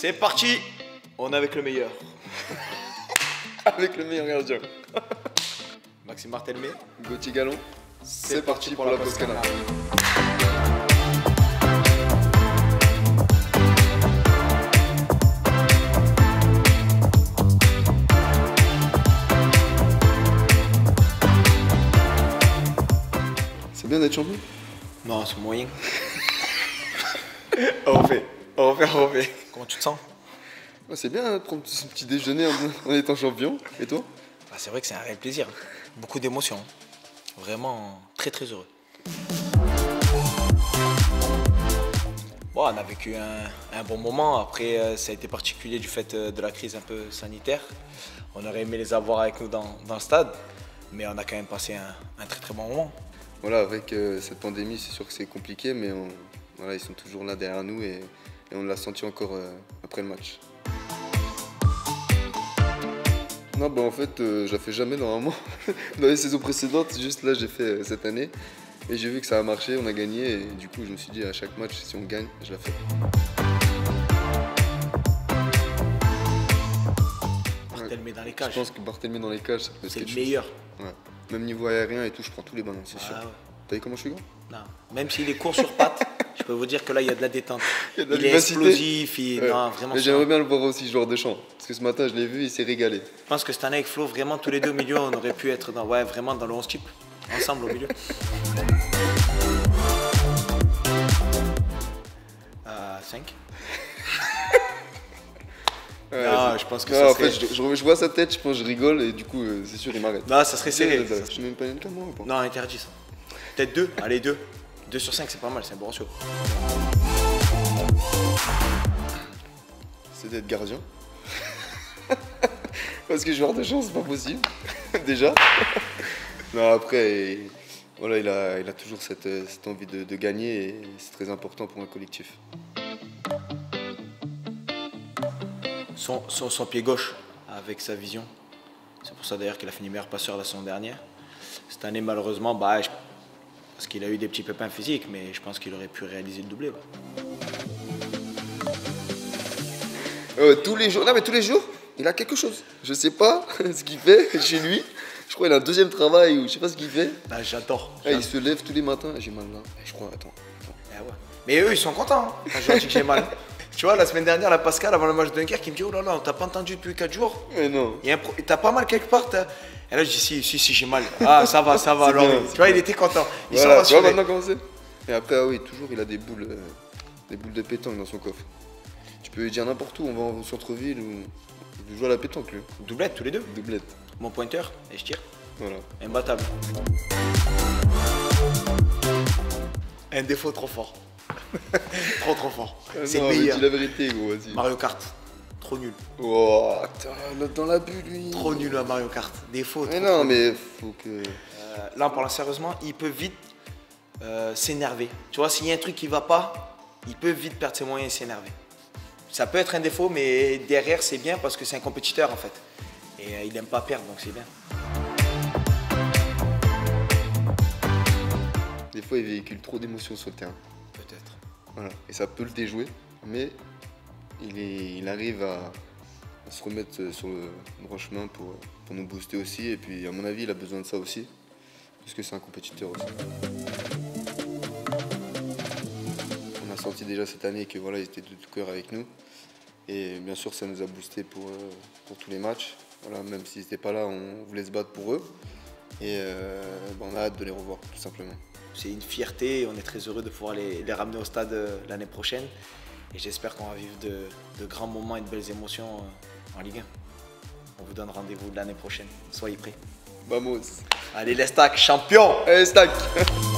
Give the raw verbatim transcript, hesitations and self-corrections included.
C'est parti. On est avec le meilleur. Avec le meilleur gardien. Maxime Barthelmé. Gauthier Gallon. C'est parti pour la pause canal. C'est bien d'être champion? Non, c'est moyen. On refait, on refait, on refait. Comment tu te sens? Ouais, c'est bien de prendre ce petit déjeuner en, en étant champion. Et toi? Ah, c'est vrai que c'est un réel plaisir. Beaucoup d'émotions. Vraiment très très heureux. Bon, on a vécu un, un bon moment. Après, euh, ça a été particulier du fait euh, de la crise un peu sanitaire. On aurait aimé les avoir avec nous dans, dans le stade. Mais on a quand même passé un, un très très bon moment. Voilà, avec euh, cette pandémie, c'est sûr que c'est compliqué, mais on, voilà, ils sont toujours là derrière nous et, et on l'a senti encore euh, après le match. Non, bah en fait, euh, je la fais jamais normalement. Dans les saisons précédentes, juste là, j'ai fait euh, cette année. Et j'ai vu que ça a marché, on a gagné. Et du coup, je me suis dit, à chaque match, si on gagne, je la fais. Barthelmé dans les cages. Je pense que Barthelmé dans les cages, ça peut être C'est le quelque meilleur. chose. Ouais. Même niveau aérien et tout, je prends tous les ballons, c'est Ah, sûr. ouais. T'as vu comment je suis grand? Non. Même s'il est court sur pattes, je peux vous dire que là, il y a de la détente. Il, y a de la il est vivacité. explosif. Il... Ouais. Non, vraiment. Mais j'aimerais bien le voir aussi, joueur de champ. Parce que ce matin, je l'ai vu, il s'est régalé. Je pense que cette année avec Flo, vraiment tous les deux au milieu, on aurait pu être dans, ouais, vraiment dans le onze type, ensemble au milieu. Euh, cinq. Ouais, non, je pense que non, ça en serait... fait, je, je, je vois sa tête, je pense que je rigole et du coup, euh, c'est sûr, il m'arrête. Non, ça serait serré. Je suis même pas une moi ou pas? Non, interdit ça. Peut-être deux. Allez, deux. deux sur cinq, c'est pas mal, c'est un bon ratio. C'est d'être gardien. Parce que joueur de chance, c'est pas possible. Déjà. Non, après, voilà, il a, il a toujours cette, cette envie de, de gagner et c'est très important pour un collectif. Son, son, son pied gauche, avec sa vision. C'est pour ça d'ailleurs qu'il a fini meilleur passeur la saison dernière. Cette année, malheureusement, bah, je... parce qu'il a eu des petits pépins physiques, mais je pense qu'il aurait pu réaliser le doublé. Ouais. Euh, tous les jours, non mais tous les jours, il a quelque chose. Je sais pas ce qu'il fait chez lui. Je crois qu'il a un deuxième travail ou je sais pas ce qu'il fait. Ah, j'adore. Ah, il se lève tous les matins. J'ai mal là. Je crois, attends. attends. Ah ouais. Mais eux, ils sont contents hein, quand je leur dis que j'ai mal. Tu vois, la semaine dernière, la Pascal, avant le match de Dunkerque, il me dit: oh là là, t'as pas entendu depuis quatre jours? Mais non. Pro... T'as pas mal quelque part? Et là, je dis: si, si, si, j'ai mal. Ah, ça va, ça va. Alors, bien, tu vois, il était content. Il voilà, s'en tu vois maintenant comment c'est. Et après, ah oui, toujours, il a des boules, euh, des boules de pétanque dans son coffre. Tu peux lui dire n'importe où, on va au centre-ville ou il joue à la pétanque, lui. Doublette, tous les deux. Doublette. Mon pointeur, et je tire. Voilà. Imbattable. Un défaut trop fort. trop trop fort. Ah c'est non, le meilleur. dis la vérité, gros, vas-y. Mario Kart, trop nul. Oh, attends, dans la bulle, lui. Trop nul à Mario Kart. Défaut. Mais trop, non, trop mais faut que. Euh, là, en parlant sérieusement, il peut vite euh, s'énerver. Tu vois, s'il y a un truc qui va pas, il peut vite perdre ses moyens et s'énerver. Ça peut être un défaut, mais derrière, c'est bien parce que c'est un compétiteur en fait. Et euh, il aime pas perdre, donc c'est bien. Des fois, il véhicule trop d'émotions sur le terrain. Peut-être. Voilà. Et ça peut le déjouer, mais il, est, il arrive à, à se remettre sur le droit chemin pour, pour nous booster aussi. Et puis, à mon avis, il a besoin de ça aussi, parce que c'est un compétiteur aussi. On a senti déjà cette année que voilà, il était de tout cœur avec nous. Et bien sûr, ça nous a boosté pour, pour tous les matchs. Voilà, même s'ils n'étaient pas là, on voulait se battre pour eux. Et euh, ben, on a hâte de les revoir, tout simplement. C'est une fierté, on est très heureux de pouvoir les, les ramener au stade euh, l'année prochaine. Et j'espère qu'on va vivre de, de grands moments et de belles émotions euh, en Ligue un. On vous donne rendez-vous l'année prochaine. Soyez prêts. Vamos. Allez les stacks, champions! Allez, stack.